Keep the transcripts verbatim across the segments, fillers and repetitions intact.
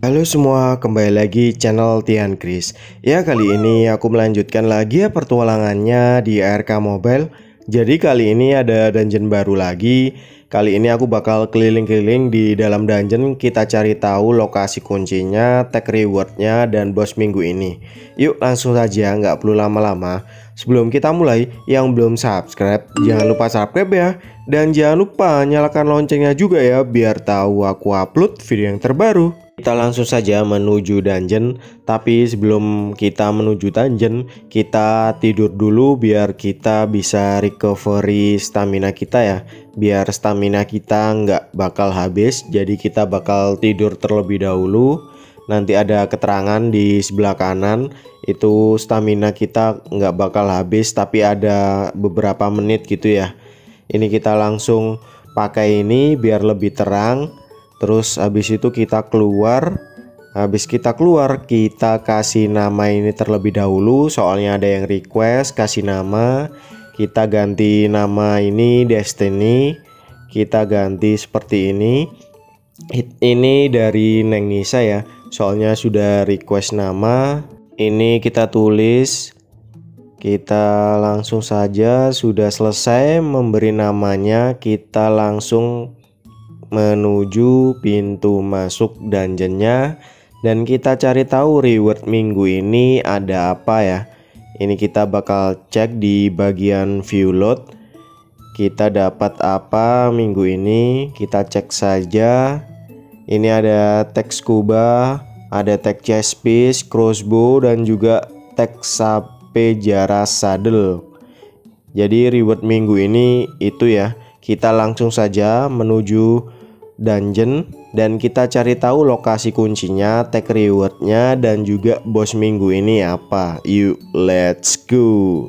Halo semua, kembali lagi channel Tian Kris. Ya, kali ini aku melanjutkan lagi ya pertualangannya di A R K Mobile. Jadi kali ini ada dungeon baru lagi. Kali ini aku bakal keliling-keliling di dalam dungeon. Kita cari tahu lokasi kuncinya, tag rewardnya, dan boss minggu ini. Yuk langsung saja, nggak perlu lama-lama. Sebelum kita mulai, yang belum subscribe jangan lupa subscribe ya. Dan jangan lupa nyalakan loncengnya juga ya, biar tahu aku upload video yang terbaru. Kita langsung saja menuju dungeon. Tapi sebelum kita menuju dungeon, kita tidur dulu biar kita bisa recovery stamina kita ya. Biar stamina kita nggak bakal habis. Jadi kita bakal tidur terlebih dahulu. Nanti ada keterangan di sebelah kanan, itu stamina kita nggak bakal habis, tapi ada beberapa menit gitu ya. Ini kita langsung pakai ini biar lebih terang. Terus habis itu kita keluar. Habis kita keluar, kita kasih nama ini terlebih dahulu. Soalnya ada yang request kasih nama. Kita ganti nama ini Destiny. Kita ganti seperti ini. Ini dari Neng Nisa ya. Soalnya sudah request nama. Ini kita tulis. Kita langsung saja, sudah selesai memberi namanya, kita langsung menuju pintu masuk dungeonnya. Dan kita cari tahu reward minggu ini ada apa ya. Ini kita bakal cek di bagian view load. Kita dapat apa minggu ini, kita cek saja. Ini ada tag scuba, ada tag chest piece, crossbow, dan juga tag sape jaras saddle. Jadi reward minggu ini itu ya. Kita langsung saja menuju dungeon dan kita cari tahu lokasi kuncinya, tag rewardnya, dan juga boss minggu ini apa. Yuk let's go.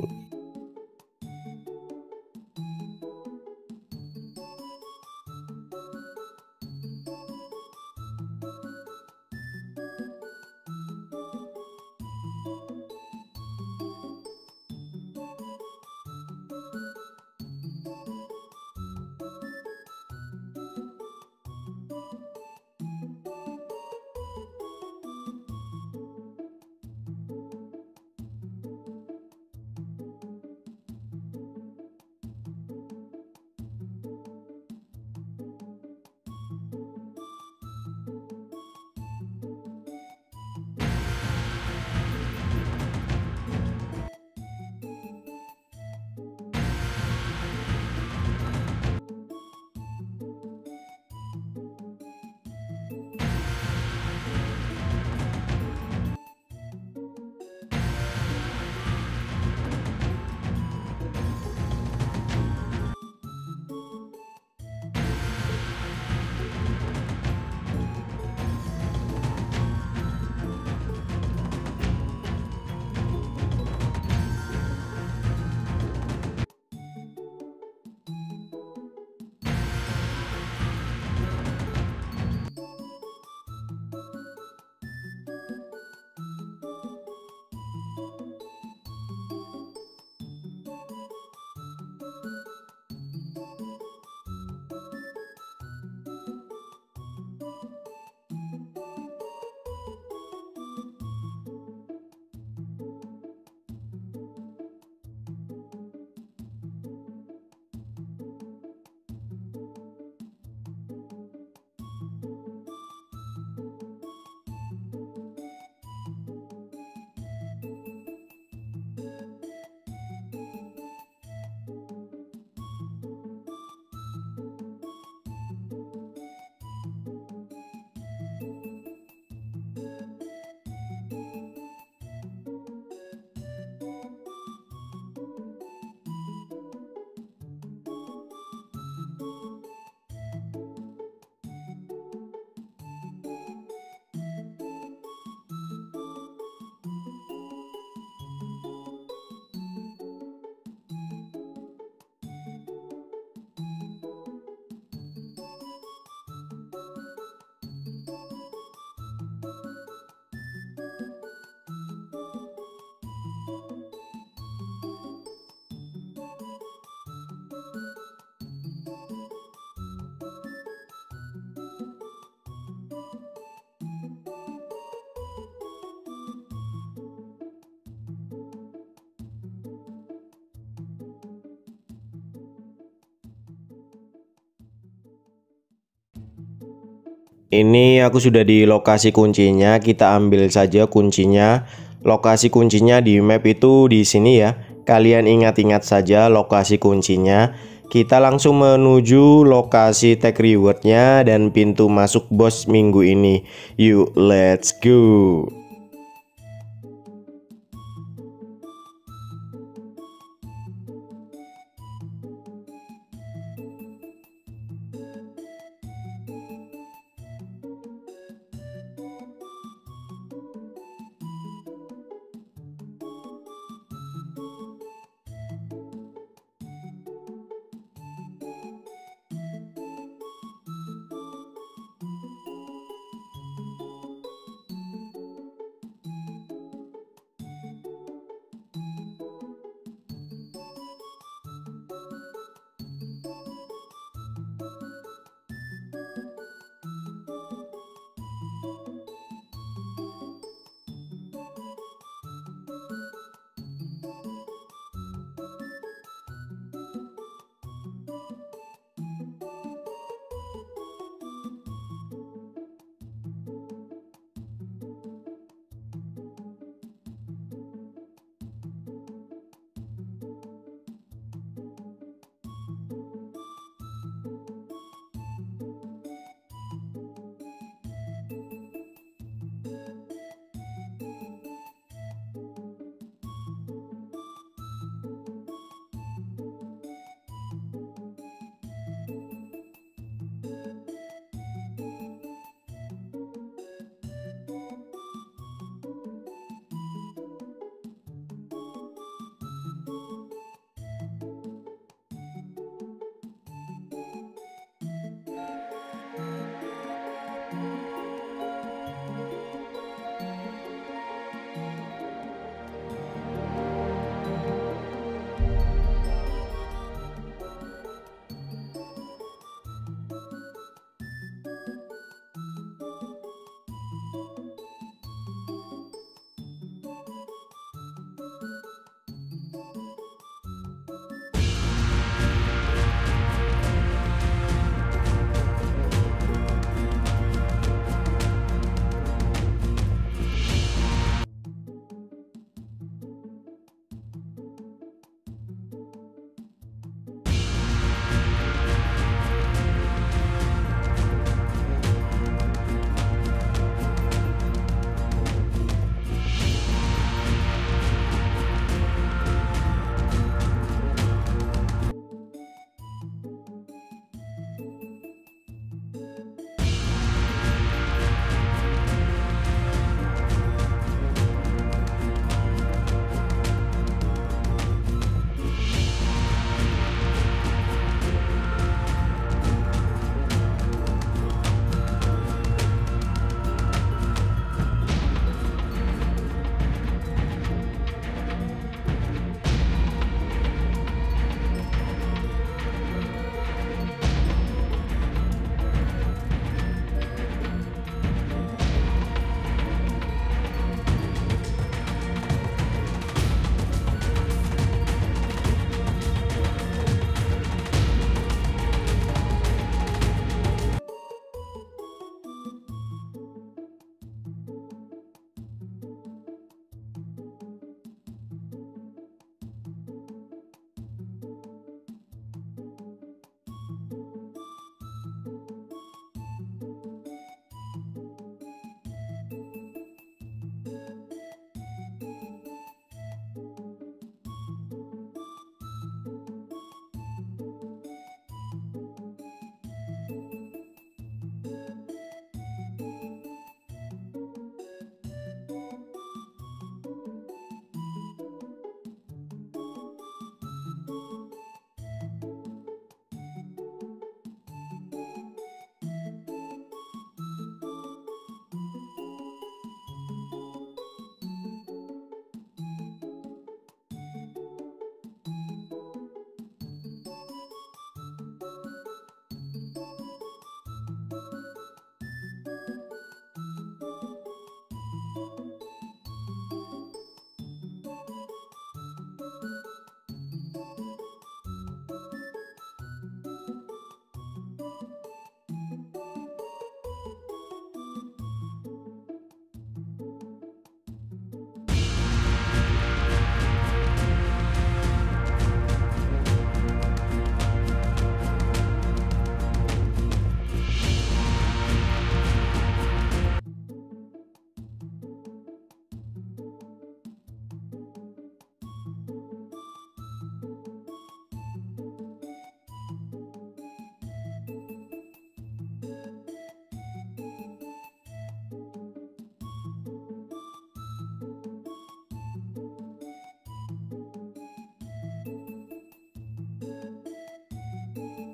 Ini aku sudah di lokasi kuncinya, kita ambil saja kuncinya. Lokasi kuncinya di map itu di sini ya. Kalian ingat-ingat saja lokasi kuncinya. Kita langsung menuju lokasi tag rewardnya dan pintu masuk bos minggu ini. Yuk, let's go.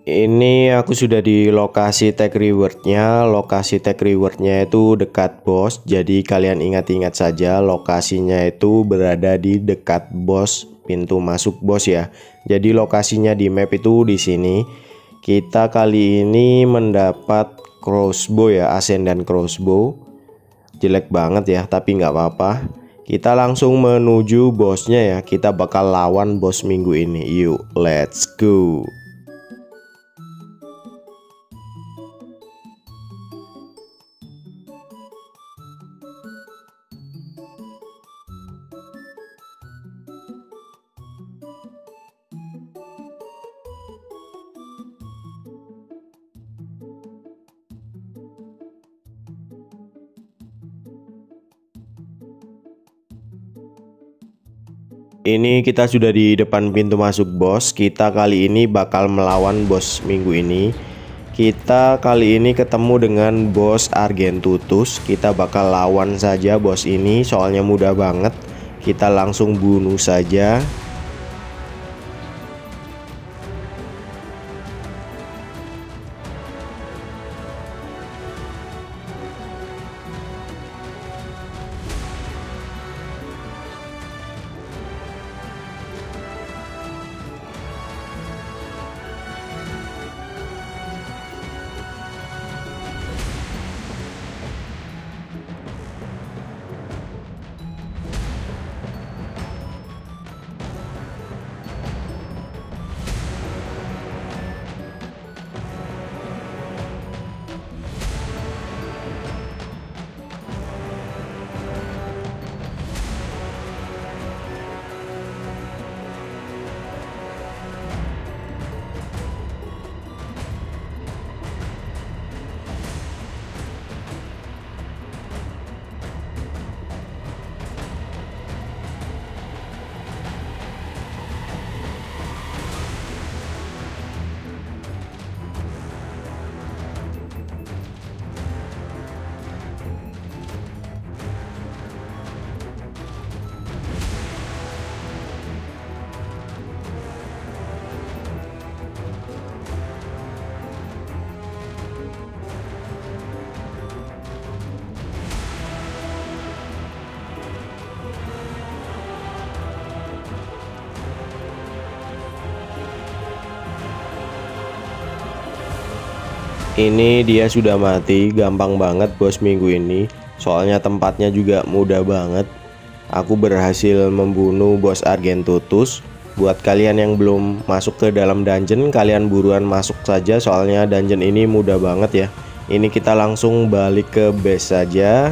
Ini aku sudah di lokasi tag rewardnya. Lokasi tag rewardnya itu dekat bos. Jadi kalian ingat-ingat saja lokasinya itu berada di dekat bos, pintu masuk bos ya. Jadi lokasinya di map itu di sini. Kita kali ini mendapat crossbow ya, ascendant crossbow. Jelek banget ya, tapi nggak apa-apa. Kita langsung menuju bosnya ya. Kita bakal lawan bos minggu ini. Yuk, let's go. Ini kita sudah di depan pintu masuk bos. Kita kali ini bakal melawan bos minggu ini. Kita kali ini ketemu dengan bos Argentutus. Kita bakal lawan saja bos ini, soalnya mudah banget. Kita langsung bunuh saja. Ini dia sudah mati, gampang banget bos minggu ini. Soalnya tempatnya juga mudah banget. Aku berhasil membunuh bos Argentutus. Buat kalian yang belum masuk ke dalam dungeon, kalian buruan masuk saja, soalnya dungeon ini mudah banget ya. Ini kita langsung balik ke base saja.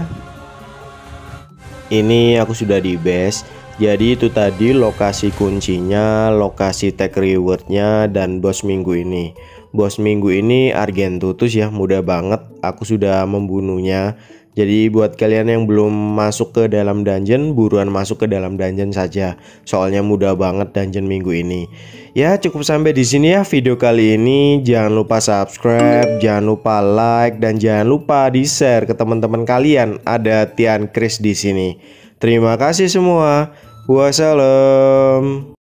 Ini aku sudah di base. Jadi itu tadi lokasi kuncinya, lokasi tag rewardnya, dan bos minggu ini. Bos minggu ini Argentutus ya, mudah banget. Aku sudah membunuhnya. Jadi buat kalian yang belum masuk ke dalam dungeon, buruan masuk ke dalam dungeon saja. Soalnya mudah banget dungeon minggu ini. Ya cukup sampai di sini ya video kali ini. Jangan lupa subscribe, jangan lupa like, dan jangan lupa di share ke teman-teman kalian. Ada Tian Kris di sini. Terima kasih semua. Wassalam.